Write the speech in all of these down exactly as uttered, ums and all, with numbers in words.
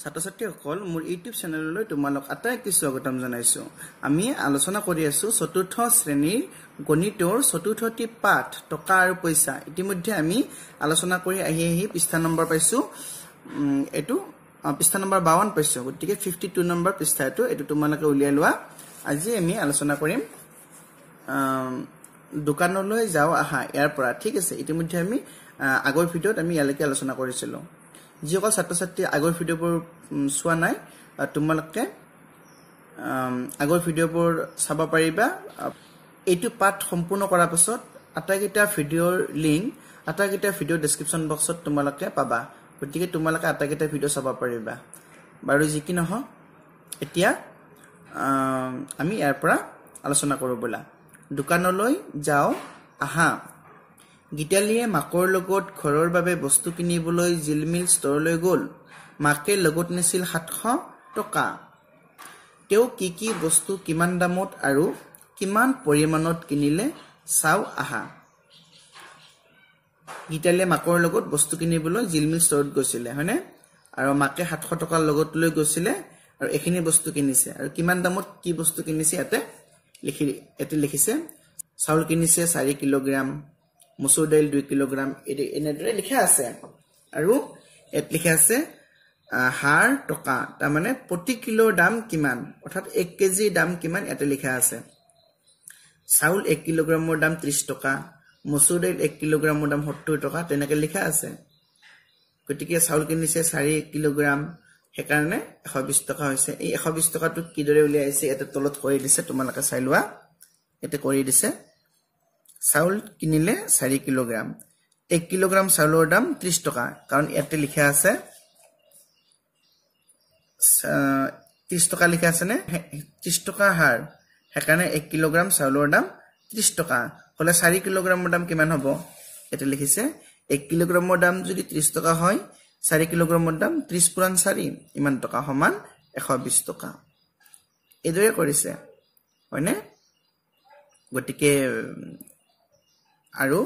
ছাত্ৰ ছাত্ৰীসকল মোৰ ইউটিউব চেনেললৈ তোমালোক আটাইকে স্বাগতম জনাইছো। আমি আলোচনা কৰি আছো চতুৰ্থ শ্ৰেণীৰ গণিতৰ চতুৰ্থটি পাঠ টকা আৰু পইচা। ইতিমধ্যে আমি আলোচনা কৰি আহি আহি পৃষ্ঠা নম্বৰ পাইছো, এটো পৃষ্ঠা নম্বৰ বাৱন্ন পাইছো। গতিকে বাৱন্ন নম্বৰ পৃষ্ঠা এটো এটো তোমালোকে উলিয়াই লোৱা। আজি আমি আলোচনা কৰিম দোকানলৈ যাও আহা ইয়াৰ পৰা। ঠিক আছে, ইতিমধ্যে আমি আগৰ ভিডিঅ'ত আমি ইয়ালৈকে আলোচনা কৰিছিলো। যিসকল ছাত্ৰ ছাত্ৰী আগৰ ভিডিঅ'বোৰ চোৱা নাই তোমালোকে আগৰ ভিডিঅ'বোৰ চাব পাৰিবা। এইটো পাঠ সম্পূৰ্ণ কৰাৰ পাছত আটাইকেইটা ভিডিঅ'ৰ লিংক আটাইকেইটা ভিডিঅ' ডেছক্ৰিপশ্যন বক্সত তোমালোকে পাবা। গতিকে তোমালোকে আটাইকেইটা ভিডিঅ' চাব পাৰিবা। বাৰু যি কি নহওক, এতিয়া আমি ইয়াৰ পৰা আলোচনা কৰোঁ বলা। দোকানলৈ যাও আহা। গীতালীয়ে মাকৰ লগত ঘৰৰ বাবে বস্তু কিনিবলৈ জিলমিল ষ্টৰলৈ গ'ল। মাকে লগত নিছিল সাতশ টকা। তেওঁ কি কি বস্তু কিমান দামত আৰু কিমান পৰিমাণত কিনিলে চাও আহা। গীতালীয়ে মাকৰ লগত বস্তু কিনিবলৈ জিলমিল ষ্টৰত গৈছিলে, হয়নে? আৰু মাকে সাতশ টকাৰ লগত লৈ গৈছিলে আৰু এখিনি বস্তু কিনিছে। আৰু কিমান দামত কি বস্তু কিনিছে ইয়াতে লিখি এতে লিখিছে। চাউল কিনিছে চাৰি কিলোগ্ৰাম, মচুৰ দাইল দুই কিলোগ্ৰাম, এনেদৰে লিখা আছে। আৰু ইয়াত লিখা আছে হাৰ টকা, তাৰমানে প্ৰতি কিলোৰ দাম কিমান, অৰ্থাৎ এক কেজিৰ দাম কিমান ইয়াতে লিখা আছে। চাউল এক কিলোগ্ৰামৰ দাম ত্ৰিশ টকা, মচুৰ দাইল এক কিলোগ্ৰামৰ দাম সত্তৰ টকা, তেনেকে লিখা আছে। গতিকে চাউল কিনিছে চাৰি কিলোগ্ৰাম, সেইকাৰণে এশ বিশ টকা হৈছে। এই এশ বিশ টকাটো কিদৰে উলিয়াইছে ইয়াতে তলত কৰি দিছে, তোমালোকে চাই লোৱা। ইয়াতে কৰি দিছে চাউল কিনিলে চাৰি কিলোগ্ৰাম, এক কিলোগ্ৰাম চাউলৰ দাম ত্ৰিশ টকা, কাৰণ ইয়াতে লিখা আছে ত্ৰিশ টকা লিখা আছে নে, ত্ৰিশ টকা হাৰ, সেইকাৰণে এক কিলোগ্ৰাম চাউলৰ দাম ত্ৰিশ টকা হলে চাৰি কিলোগ্ৰামৰ দাম কিমান হ'ব? ইয়াতে লিখিছে এক কিলোগ্ৰামৰ দাম যদি ত্ৰিশ টকা হয়, চাৰি কিলোগ্ৰামৰ দাম ত্ৰিশ পুৰাণ চাৰি, ইমান টকা সমান এশ বিশ টকা। এইদৰে কৰিছে, হয়নে? গতিকে আৰু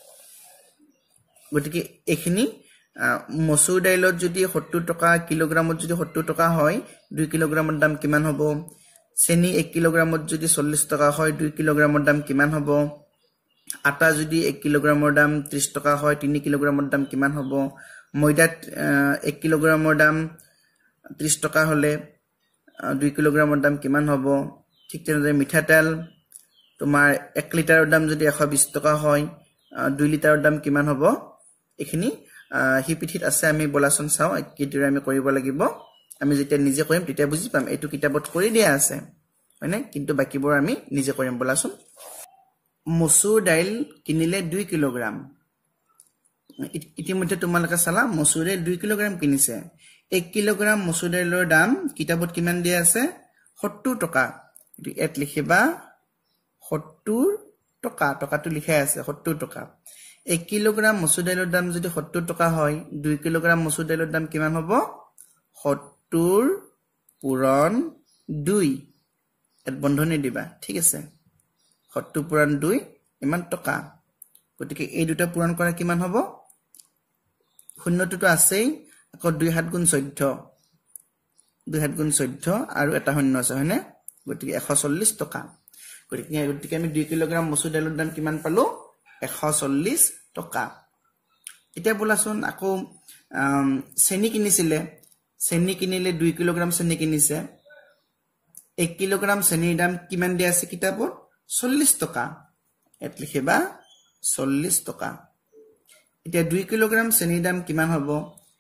গতিকে এইখিনি মচুৰ দাইলত যদি সত্তৰ টকা কিলোগ্ৰামত যদি সত্তৰ টকা হয়, দুই কিলোগ্ৰামৰ দাম কিমান হ'ব? চেনি এক কিলোগ্ৰামত যদি চল্লিশ টকা হয়, দুই কিলোগ্ৰামৰ দাম কিমান হ'ব? আটা যদি এক কিলোগ্ৰামৰ দাম ত্ৰিশ টকা হয়, তিনি কিলোগ্ৰামৰ দাম কিমান হ'ব? ময়দাত এক কিলোগ্ৰামৰ দাম ত্ৰিশ টকা হলে দুই কিলোগ্ৰামৰ দাম কিমান হ'ব? ঠিক তেনেদৰে মিঠাতেল তোমাৰ এক লিটাৰৰ দাম যদি এশ বিশ টকা হয়, দুই লিটাৰৰ দাম কিমান হ'ব? এইখিনি হি পিঠিত আছে, আমি বলাচোন চাওঁ কিদৰে আমি কৰিব লাগিব। আমি যেতিয়া নিজে কৰিম তেতিয়া বুজি পাম। এইটো কিতাপত কৰি দিয়া আছে, হয়নে? কিন্তু বাকীবোৰ আমি নিজে কৰিম বলাচোন। মচুৰ দাইল কিনিলে দুই কিলোগ্ৰাম। ইতিমধ্যে তোমালোকে চালা মচুৰ দাইল দুই কিলোগ্ৰাম কিনিছে। এক কিলোগ্ৰাম মচুৰ দাইলৰ দাম কিতাপত কিমান দিয়া আছে? সত্তৰ টকা। ইয়াত লিখিবা সত্তৰ টকা, টকাটো লিখাই আছে সত্তৰ টকা। এক কিলোগ্ৰাম মচুৰ দাইলৰ দাম যদি সত্তৰ টকা হয়, দুই কিলোগ্ৰাম মচুৰ দাইলৰ দাম কিমান হ'ব? সত্তৰ পূৰণ দুই, ইয়াত বন্ধনী দিবা। ঠিক আছে, সত্তৰ পূৰণ দুই ইমান টকা। গতিকে এই দুটা পূৰণ কৰা কিমান হ'ব? শূন্যটোতো আছেই, আকৌ দুই সাত গুণ চৈধ্য, দুই সাত গুণ চৈধ্য আৰু এটা শূন্য আছে, হয়নে? গতিকে এশ চল্লিশ টকা। গতিকে গতিকে আমি দুই কিলোগ্ৰাম মচুৰ দাইলৰ দাম কিমান পালো? এশ চল্লিশ টকা। এতিয়া বোলাচোন আকৌ চেনি কিনিছিলে। চেনি কিনিলে দুই কিলোগ্ৰাম চেনি কিনিছে। এক কিলোগ্ৰাম চেনিৰ দাম কিমান দিয়া আছে কিতাপত? চল্লিশ টকা। ইয়াত লিখিবা চল্লিশ টকা। এতিয়া দুই কিলোগ্ৰাম চেনিৰ দাম কিমান হ'ব?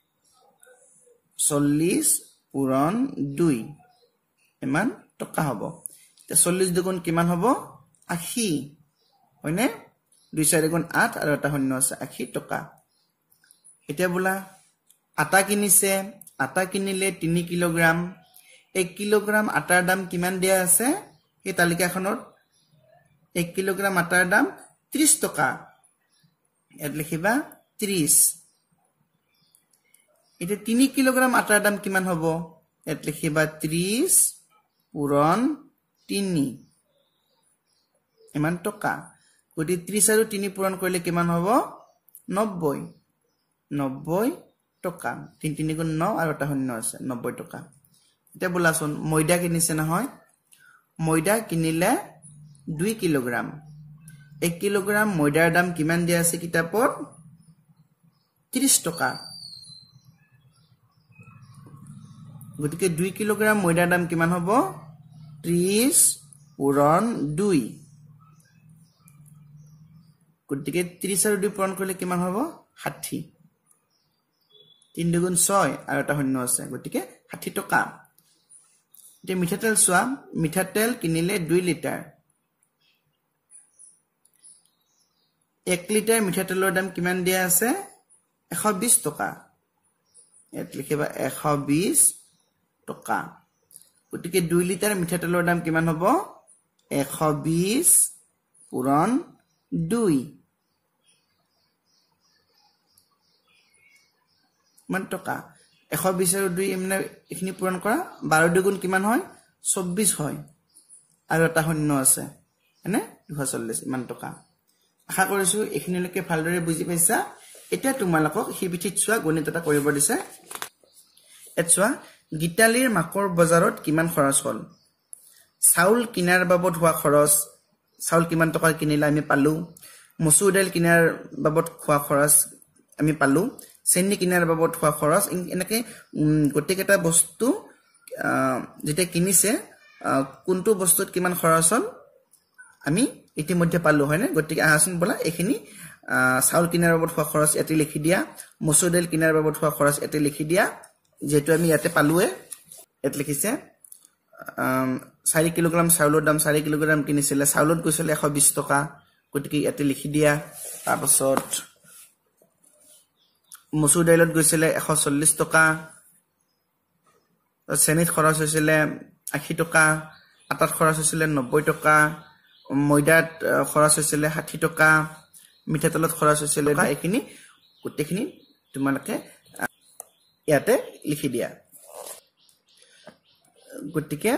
চল্লিশ পূৰণ দুই, ইমান টকা হ'ব। চল্লিশ দুগুণ কিমান হ'ব? আশী, হয়নে? দুই চাৰি গুণ আঠ আৰু এটা শূন্য আছে, আশী টকা। এতিয়া বোলা আটা কিনিছে। আটা কিনিলে তিনি কিলোগ্ৰাম। এক কিলোগ্ৰাম আটাৰ দাম কিমান দিয়া আছে এই তালিকাখনত? এক কিলোগ্ৰাম আটাৰ দাম ত্ৰিশ টকা। ইয়াত লিখিবা ত্ৰিশ। এতিয়া তিনি কিলোগ্ৰাম আটাৰ দাম কিমান হ'ব? ইয়াত লিখিবা ত্ৰিশ পূৰণ তিনি, ইমান টকা। গতিকে ত্ৰিশ আৰু তিনি পূৰণ কৰিলে কিমান হ'ব? নব্বৈ। নব্বৈ টকা তিন তিনি গুণ ন আৰু এটা শূন্য আছে নব্বৈ টকা এতিয়া বলাচোন ময়দা কিনিছে নহয় ময়দা কিনিলে দুই কিলোগ্ৰাম এক কিলোগ্ৰাম ময়দাৰ দাম কিমান দিয়া আছে কিতাপত ত্ৰিশ টকা গতিকে দুই কিলোগ্ৰাম ময়দাৰ দাম কিমান হ'ব ত্ৰিশ পূৰণ দুই গতিকে ত্ৰিশ আৰু দুই পূৰণ কৰিলে কিমান হ'ব ষাঠি তিন দুগুণ ছয় আৰু এটা শূন্য আছে গতিকে ষাঠি টকা এতিয়া মিঠাতেল চোৱা মিঠাতেল কিনিলে দুই লিটাৰ এক লিটাৰ মিঠাতেলৰ দাম কিমান দিয়া আছে এশ বিশ টকা ইয়াত লিখিবা এশ বিশ টকা গতিকে দুই লিটাৰ মিঠাতেলৰ দাম কিমান হ'ব এশ বিশ পূৰণ দুই মান টকা এশ বিশ আৰু দুই মানে এখিনি পূৰণ কৰা বাৰ দুগুণ কিমান হয় চৌব্বিশ হয় আৰু এটা শূন্য আছে হয়নে দুশ চল্লিশ ইমান টকা আশা কৰিছো এখিনিলৈকে ভালদৰে বুজি পাইছা এতিয়া তোমালোকক হিবিঠিত চোৱা গণিত এটা কৰিব দিছে এত চোৱা গীতালীৰ মাকৰ বজাৰত কিমান খৰচ হ'ল চাউল কিনাৰ বাবদ হোৱা খৰচ চাউল কিমান টকাৰ কিনিলে আমি পালো মচুৰ দাইল কিনাৰ বাবদ হোৱা খৰচ আমি পালো চেনি কিনাৰ বাবদ হোৱা খৰচ এনেকে গটেকেটা বস্তু যেটা কিনিছে কোনটো বস্তুত কিমান খৰচ হ'ল আমি ইতিমধ্যে পালো হয়নে গটিকে আহাচোন বলা এখিনি চাউল কিনাৰ বাবদ হোৱা খৰচ এতে লিখি দিয়া মচুৰ দাইল কিনাৰ বাবদ হোৱা খৰচ এতে লিখি দিয়া যেটো আমি ইয়াতে পালোৱে এত লিখিছে চাৰি কিলোগ্ৰাম চাউলৰ দাম চাৰি কিলোগ্ৰাম কিনিছিলে চাউলত গৈছিলে এশ বিশ টকা গটিকে ইয়াতে লিখি দিয়া তাৰপাছত মচুৰ দাইলত গৈছিলে এশ চল্লিশ টকা চেনিত খৰচ হৈছিলে আশী টকা আটাত খৰচ হৈছিলে নব্বৈ টকা ময়দাত খৰচ হৈছিলে ষাঠি টকা মিঠাতেলত খৰচ হৈছিলে এখিনি গোটেইখিনি তোমালোকে ইয়াতে লিখি দিয়া গতিকে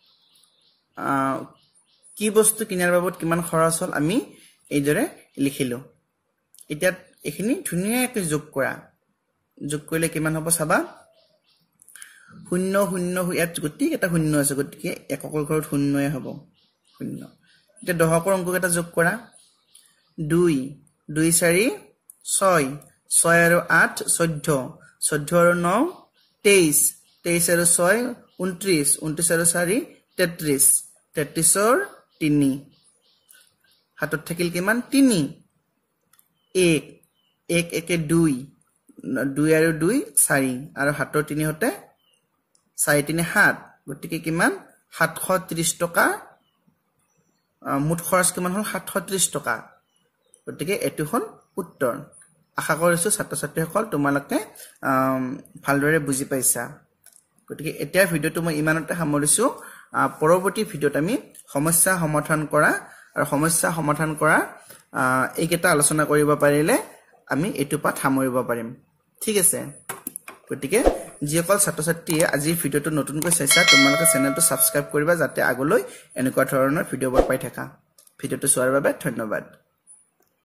কি বস্তু কিনাৰ বাবদ কিমান খৰচ হ'ল আমি এইদৰে লিখিলো এতিয়া এখিনি ধুনীয়াকৈ যোগ কৰা যোগ কৰিলে কিমান হ'ব চাবা শূন্য শূন্য ইয়াত গতিকে এটা শূন্য আছে গতিকে এককৰ ঘৰত শূন্যই হ'ব শূন্য এতিয়া দশকৰ অংক এটা যোগ কৰা দুই দুই চাৰি ছয় ছয় আৰু আঠ চৈধ্য চৈধ্য আৰু ন তেইশ তেইশ আৰু ছয় ঊনত্ৰিশ ঊনত্ৰিশ আৰু চাৰি তেত্ৰিশ তেত্ৰিশৰ তিনি হাতত থাকিল কিমান তিনি এক এক একে দুই দুই আৰু দুই চাৰি আৰু হাতৰ তিনি হতে চাৰি তিনি সাত গতিকে কিমান সাতশ ত্ৰিশ টকা মুঠ খৰচ কিমান হ'ল সাতশ ত্ৰিশ টকা গতিকে এটো হ'ল উত্তৰ আশা কৰিছো ছাত্ৰ ছাত্ৰীসকল তোমালোকে ভালদৰে বুজি পাইছা গতিকে এতিয়া ভিডিওটো মই ইমানতে সামৰিছো পৰৱৰ্তী ভিডিওত আমি সমস্যা সমাধান কৰা আৰু সমস্যা সমাধান কৰা এইকেইটা আলোচনা কৰিব পাৰিলে আমি এটো পাঠ সামৰিব পাৰিম ঠিক আছে গতিকে যিসকল ছাত্ৰ ছাত্ৰীয়ে আজি ভিডিওটো নতুনকৈ চাইছা তোমালোকে চেনেলটো সাবস্ক্ৰাইব কৰিবা যাতে আগলৈ এনেকুৱা ধৰণৰ ভিডিওবোৰ পাই থাকা ভিডিওটো চোৱাৰ বাবে ধন্যবাদ।